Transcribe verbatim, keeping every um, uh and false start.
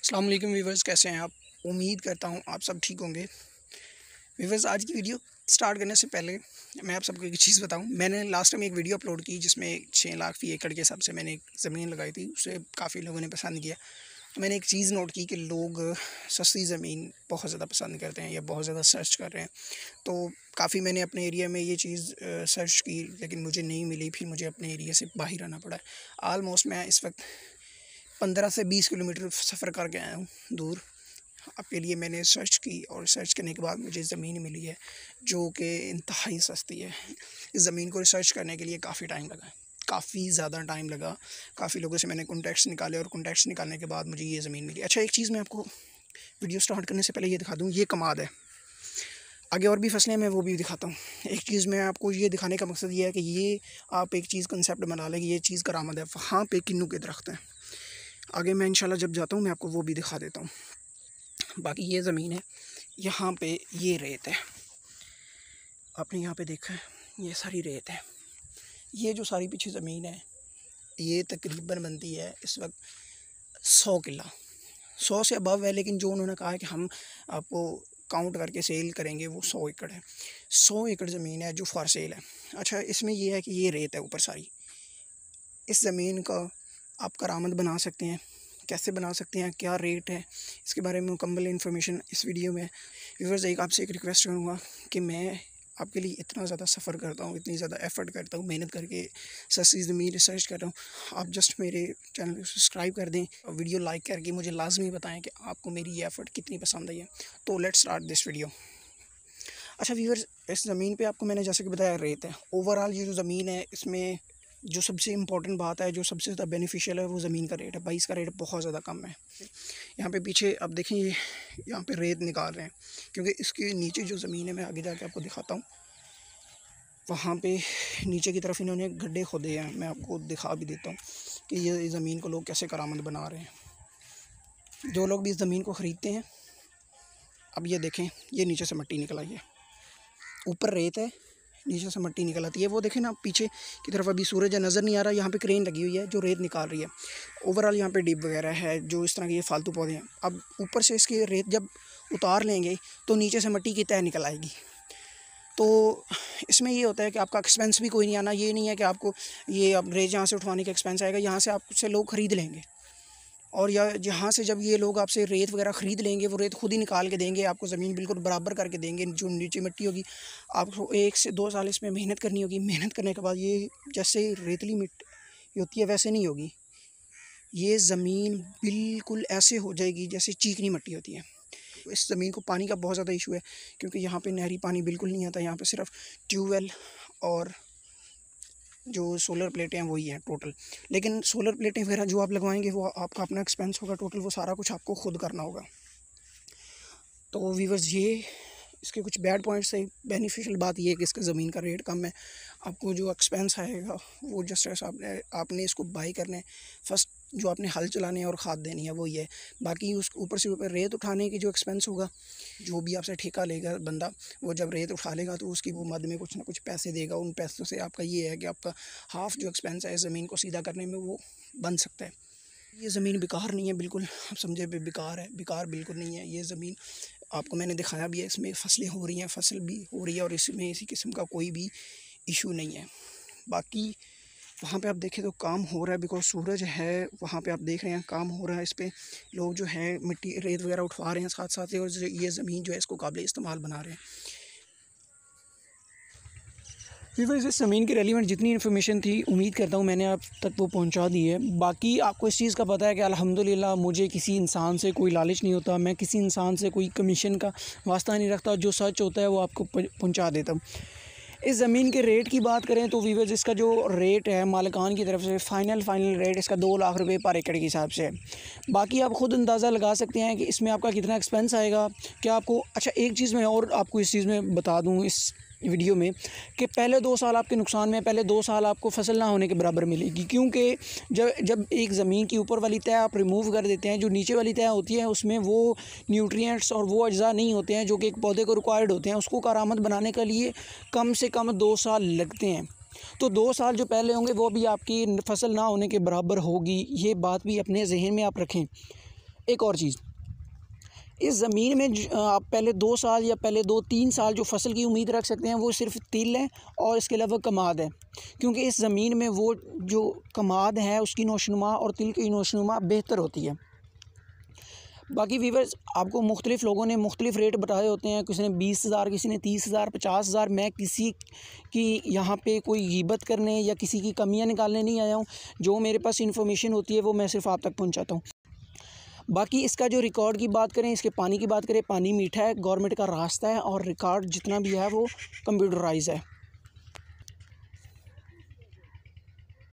अस्सलाम वालेकुम व्यूवर्स, कैसे हैं आप। उम्मीद करता हूँ आप सब ठीक होंगे। व्यूवर्स, आज की वीडियो स्टार्ट करने से पहले मैं आप सबको एक चीज़ बताऊं। मैंने लास्ट टाइम एक वीडियो अपलोड की जिसमें छः लाख फी एकड़ के हिसाब से मैंने एक ज़मीन लगाई थी। उसे काफ़ी लोगों ने पसंद किया। तो मैंने एक चीज़ नोट की कि लोग सस्ती ज़मीन बहुत ज़्यादा पसंद करते हैं या बहुत ज़्यादा सर्च कर रहे हैं। तो काफ़ी मैंने अपने एरिया में ये चीज़ सर्च की, लेकिन मुझे नहीं मिली। फिर मुझे अपने एरिया से बाहर आना पड़ा। आलमोस्ट मैं इस वक्त पंद्रह से बीस किलोमीटर सफ़र करके आया हूँ दूर। आपके लिए मैंने सर्च की और सर्च करने के बाद मुझे ज़मीन मिली है जो कि इंतहाई सस्ती है। इस ज़मीन को रिसर्च करने के लिए काफ़ी टाइम लगा, काफ़ी ज़्यादा टाइम लगा। काफ़ी लोगों से मैंने कॉन्टैक्ट्स निकाले और कॉन्टैक्ट्स निकालने के बाद मुझे ये ज़मीन मिली। अच्छा, एक चीज़ मैं आपको वीडियो स्टार्ट करने से पहले ये दिखा दूँ, ये कमाद है। आगे और भी फसलें मैं वो भी दिखाता हूँ। एक चीज़ मैं आपको ये दिखाने का मकसद ये है कि ये आप एक चीज़ कंसेप्ट बना लें कि ये चीज़ करामद है। वहाँ पे किन्नू के दरख्त हैं। आगे मैं इंशाल्लाह जब जाता हूँ मैं आपको वो भी दिखा देता हूँ। बाकी ये ज़मीन है, यहाँ पे ये रेत है। आपने यहाँ पे देखा है, ये सारी रेत है। ये जो सारी पीछे ज़मीन है ये तकरीबन बनती है इस वक्त सौ किला, सौ से अबव है। लेकिन जो उन्होंने कहा है कि हम आपको काउंट करके सेल करेंगे वो सौ एकड़ है। सौ एकड़ ज़मीन है जो फॉर सेल है। अच्छा, इसमें यह है कि ये रेत है ऊपर सारी। इस ज़मीन का आप करामत बना सकते हैं। कैसे बना सकते हैं, क्या रेट है, इसके बारे में मुकम्मल इन्फॉर्मेशन इस वीडियो में। व्यूअर्स, एक आपसे एक रिक्वेस्ट करूँगा कि मैं आपके लिए इतना ज़्यादा सफ़र करता हूँ, इतनी ज़्यादा एफ़र्ट करता हूँ, मेहनत करके सस्ती ज़मीन रिसर्च कर रहा हूँ। आप जस्ट मेरे चैनल को सब्सक्राइब कर दें और वीडियो लाइक करके मुझे लाजमी बताएं कि आपको मेरी ये एफ़र्ट कितनी पसंद आई है। तो लेट्स स्टार्ट दिस वीडियो। अच्छा व्यूअर्स, इस ज़मीन पे आपको मैंने जैसे कि बताया रेत है। ओवरऑल ये जो ज़मीन है इसमें जो सबसे इम्पॉर्टेंट बात है, जो सबसे ज़्यादा बेनिफिशियल है, वो ज़मीन का रेट है। भाई इसका रेट बहुत ज़्यादा कम है। यहाँ पे पीछे आप देखें, ये यहाँ पे रेत निकाल रहे हैं क्योंकि इसके नीचे जो ज़मीन है मैं आगे जाके आपको दिखाता हूँ। वहाँ पे नीचे की तरफ इन्होंने गड्ढे खोदे हैं। मैं आपको दिखा भी देता हूँ कि ये ज़मीन को लोग कैसे करामत बना रहे हैं। जो लोग भी इस ज़मीन को ख़रीदते हैं, अब ये देखें, ये नीचे से मिट्टी निकल आई है। ऊपर रेत है, नीचे से मिट्टी निकल आती है। वो देखें ना पीछे की तरफ, अभी सूरज नज़र नहीं आ रहा। यहाँ पे क्रेन लगी हुई है जो रेत निकाल रही है। ओवरऑल यहाँ पे डिप वगैरह है, जो इस तरह के ये फालतू पौधे हैं। अब ऊपर से इसकी रेत जब उतार लेंगे तो नीचे से मिट्टी की तह निकल आएगी। तो इसमें ये होता है कि आपका एक्सपेंस भी कोई नहीं आना। ये नहीं है कि आपको ये अब रेत यहाँ से उठवाने का एक्सपेंस आएगा। यहाँ से आपसे लोग ख़रीद लेंगे और या जहाँ से जब ये लोग आपसे रेत वगैरह ख़रीद लेंगे, वो रेत खुद ही निकाल के देंगे आपको, ज़मीन बिल्कुल बराबर करके देंगे। जो नीचे मिट्टी होगी आपको एक से दो साल इसमें मेहनत करनी होगी। मेहनत करने के बाद ये जैसे रेतली मिट्टी होती है वैसे नहीं होगी। ये ज़मीन बिल्कुल ऐसे हो जाएगी जैसे चीकनी मिट्टी होती है। इस ज़मीन को पानी का बहुत ज़्यादा इशू है क्योंकि यहाँ पे नहरी पानी बिल्कुल नहीं आता। यहाँ पे सिर्फ ट्यूबवेल और जो सोलर प्लेटें हैं वही हैं टोटल। लेकिन सोलर प्लेटें वगैरह जो आप लगवाएंगे वो आपका अपना एक्सपेंस होगा टोटल, वो सारा कुछ आपको खुद करना होगा। तो व्यूअर्स, ये इसके कुछ बैड पॉइंट्स है। बेनिफिशियल बात ये है कि इसका ज़मीन का रेट कम है। आपको जो एक्सपेंस आएगा वो जस्ट ऐसा आपने आपने इसको बाई करने, फर्स्ट जो आपने हल चलाने और खाद देनी है वो ये है। बाकी उस ऊपर से ऊपर रेत उठाने की जो एक्सपेंस होगा, जो भी आपसे ठेका लेगा बंदा, वो जब रेत उठा लेगा तो उसकी वो मद में कुछ ना कुछ पैसे देगा। उन पैसों से आपका ये है कि आपका हाफ़ जो एक्सपेंस है ज़मीन को सीधा करने में वो बन सकता है। ये ज़मीन बेकार नहीं है, बिल्कुल आप समझे बेकार है। बेकार बिल्कुल नहीं है। ये ज़मीन आपको मैंने दिखाया भी है, इसमें फसलें हो रही हैं, फसल भी हो रही है और इसमें इसी किस्म का कोई भी इशू नहीं है। बाकी वहाँ पे आप देखें तो काम हो रहा है, बिकॉज सूरज है वहाँ पे, आप देख रहे हैं काम हो रहा है। इस पर लोग जो है मिट्टी रेत वगैरह उठवा रहे हैं साथ साथ ही, और ये ज़मीन जो है इसको काबिल इस्तेमाल बना रहे हैं। व्यूअर्स, इस ज़मीन की रेलिवेंट जितनी इन्फॉर्मेशन थी उम्मीद करता हूँ मैंने आप तक वो पहुँचा दी है। बाकी आपको इस चीज़ का पता है कि अल्हम्दुलिल्लाह मुझे किसी इंसान से कोई लालच नहीं होता। मैं किसी इंसान से कोई कमीशन का वास्ता नहीं रखता। जो सच होता है वो आपको पहुँचा देता हूँ। इस ज़मीन के रेट की बात करें तो व्यूअर्स, इसका जो रेट है मालिकान की तरफ से फ़ाइनल फ़ाइनल रेट इसका दो लाख रुपए पर एकड़ के हिसाब से है। बाकी आप ख़ुद अंदाज़ा लगा सकते हैं कि इसमें आपका कितना एक्सपेंस आएगा, क्या आपको। अच्छा, एक चीज़ मैं और आपको इस चीज़ में बता दूँ इस वीडियो में कि पहले दो साल आपके नुकसान में, पहले दो साल आपको फसल ना होने के बराबर मिलेगी। क्योंकि जब जब एक ज़मीन की ऊपर वाली तह आप रिमूव कर देते हैं, जो नीचे वाली तह होती है उसमें वो न्यूट्रिएंट्स और वो अज्जा नहीं होते हैं जो कि एक पौधे को रिक्वायर्ड होते हैं। उसको करामत बनाने के लिए कम से कम दो साल लगते हैं। तो दो साल जो पहले होंगे वो भी आपकी फसल ना होने के बराबर होगी। ये बात भी अपने जहन में आप रखें। एक और चीज़, इस ज़मीन में आप पहले दो साल या पहले दो तीन साल जो फसल की उम्मीद रख सकते हैं वो सिर्फ तिल है और इसके अलावा कमाद है, क्योंकि इस ज़मीन में वो जो कमाद है उसकी नौशनुमा और तिल की नौशनुमा बेहतर होती है। बाकी वीवर्स, आपको मुख्तलिफ़ लोगों ने मुख्तलिफ़ रेट बताए होते हैं, किसी ने बीस हज़ार, किसी ने तीस हज़ार, पचास हज़ार। मैं किसी की यहाँ पे कोई ग़ीबत करने या किसी की कमियाँ निकालने नहीं आया हूँ। जो मेरे पास इन्फॉर्मेशन होती है वो मैं सिर्फ आप तक पहुँचाता हूँ। बाकी इसका जो रिकॉर्ड की बात करें, इसके पानी की बात करें, पानी मीठा है, गवर्नमेंट का रास्ता है और रिकॉर्ड जितना भी है वो कंप्यूटराइज है।